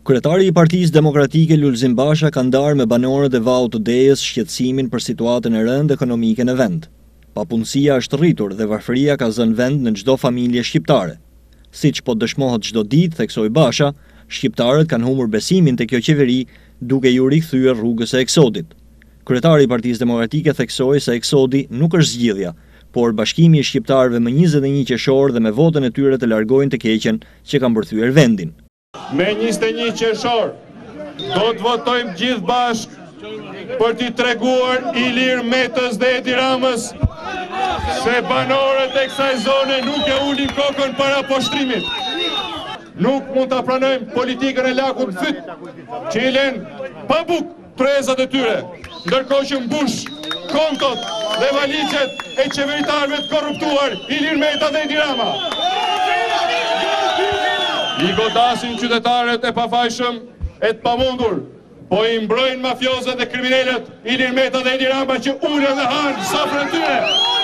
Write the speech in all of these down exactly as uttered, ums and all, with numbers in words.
Kryetari i Partisë Demokratike Lulzim Basha ka ndarë me banorët e Vaut të Dejës shqetësimin për situatën e rëndë ekonomike në vend. Papunësia është rritur dhe varfëria ka zënë vend në çdo familje shqiptare. Siç po dëshmohet çdo ditë, theksoi Basha, shqiptarët kanë humbur besimin te kjo qeveri duke ju rikthyer rrugës së eksodit. Kryetari i Partisë Demokratike theksoi se eksodi nuk është zgjidhja, por bashkimi i shqiptarëve më njëzet e një qershor dhe me votën e tyre të largojnë të keqen që kanë mbërthyer vendin. Me njëzet e një qershor do të votojmë gjithë bashk për t'i treguar Ilir Metës dhe Edi Ramës se banorët e kësaj zone nuk e ulin kokën para poshtrimit. Nuk mund ta pranojmë politikën e lakut fyt që i lënë pa buk trezat e tyre, ndërkohë që mbush kontot dhe valixhet e qeveritarëve të korruptuar Ilir Meta dhe Edi Rama. I godasin qytetarët e pafajshëm e të pamundur, po i mbrojnë mafiozët dhe kriminalët Ilir Meta dhe Edi Rama që ulen dhe hanë safrën e tyre.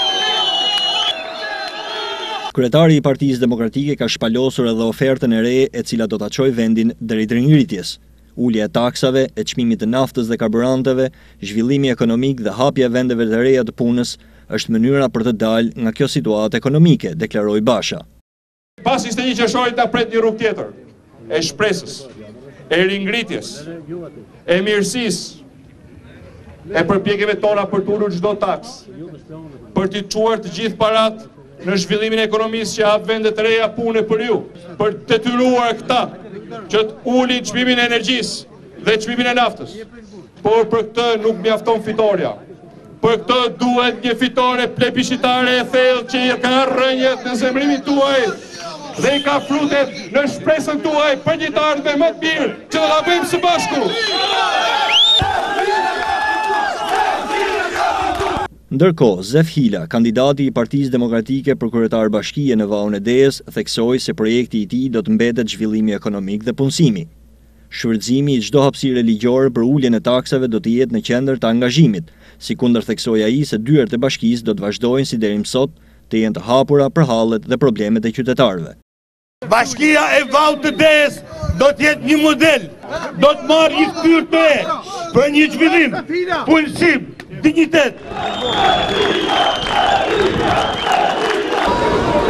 Kryetari i Partisë Demokratike ka shpalosur edhe ofertën e re e cila do ta çojë vendin drejt ringritjes. Ulja e taksave, e çmimit të naftës dhe karburanteve, zhvillimi ekonomik dhe hapja e vendeve të reja të punës është mënyra për të dalë nga kjo situatë ekonomike, deklaroi Basha. Pas njëzet e një qershorit na pret një rrugë tjetër, e shpresës, e ringritjes, e mirësisë, e përpjekjeve tona për të ulur çdo taks, për t'i çuar të gjithë parat në zhvillimin e ekonomisë që hap vende të reja pune për ju, për të detyruar këta që të ulin çmimin e energjisë dhe çmimin e naftës. Por për këtë nuk mjafton fitoria. Për këtë duhet një fitore plebiscitare e thellë që i ka rrënjët në zemrimin tuaj dhe i ka frutet në shpresën tuaj për një të ardhme më të mirë që do ta bëjmë së bashku. Ndërkohë, Zef Hila, kandidati i Partisë Demokratike për kryetar bashkie në Vaun e Dejës, theksoi se projekti i tij do të mbetet zhvillimi ekonomik dhe punësimi. Shfrytëzimi i çdo hapësire ligjore për uljen e taksave do të jetë në qendër të angazhimit, sikundër theksoi ai se dyert e bashkisë do të vazhdojnë si deri më sot të jenë të hapura për hallet dhe problemet e qytetarëve. Bashkia e Vaut të Dejës do të jetë një model, do të marrë një fytyrë të re për një zhvillim, punësim, dinjitet.